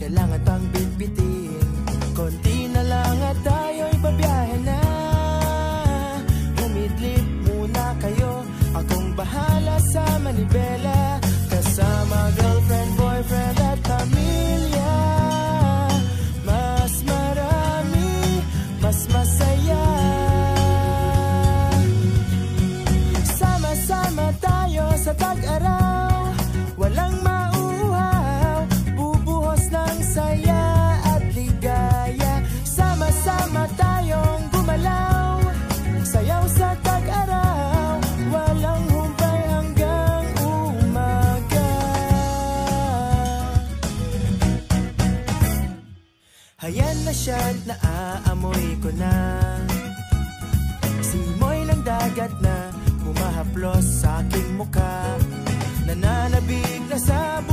kailangan pang bitbitin. Konti na lang at tayo'y babiyahe na. Umidlip muna kayo, akong bahala sa manibela. Kasama girlfriend, boyfriend at pamilya. Mas marami, mas masaya. Sama-sama tayo sa tag-araw, walang mauhaw, bubuhos ng saya at ligaya. Sama-sama tayong gumalaw, sayaw sa tag-araw, walang humpay hanggang umaga. Hayan na siya't naaamoy ko na, simoy ng dagat na humahaplos sa aking mukha. Nananabig na sa